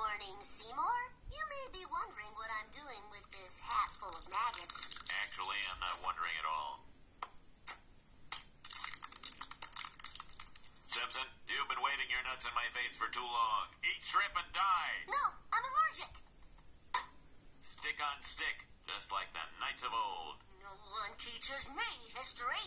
morning, Seymour. You may be wondering what I'm doing with this hat full of maggots. Actually, I'm not wondering at all. Simpson, you've been waving your nuts in my face for too long. Eat shrimp and die! No, I'm allergic. Stick on stick, just like the knights of old. No one teaches me history.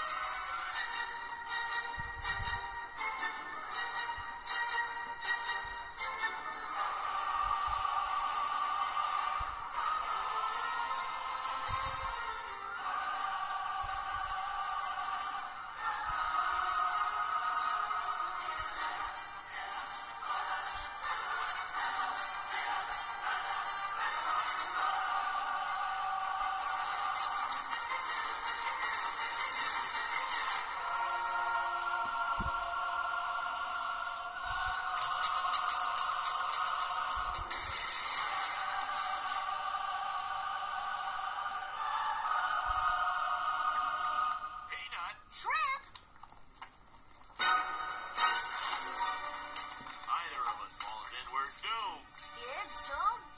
Shrimp! Either of us falls in, we're doomed. Kids, don't